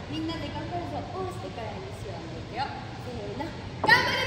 みんなで頑張るぞ。おーしてからにしよう。いくよ。せーの。頑張れ。